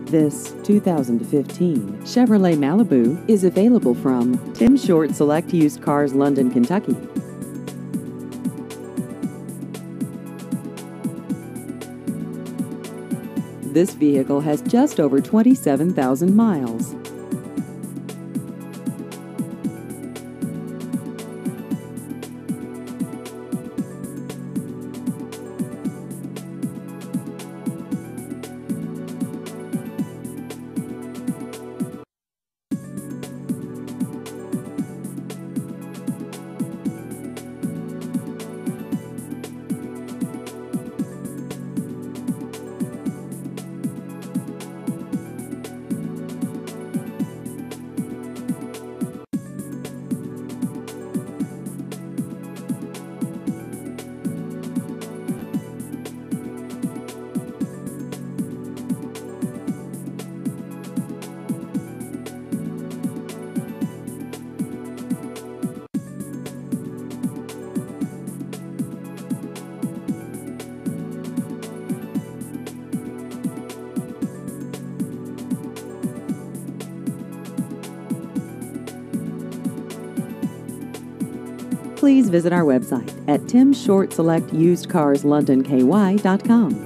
This 2015 Chevrolet Malibu is available from Tim Short Select Used Cars, London, Kentucky. This vehicle has just over 27,000 miles. Please visit our website at timshortselectusedcarslondonky.com.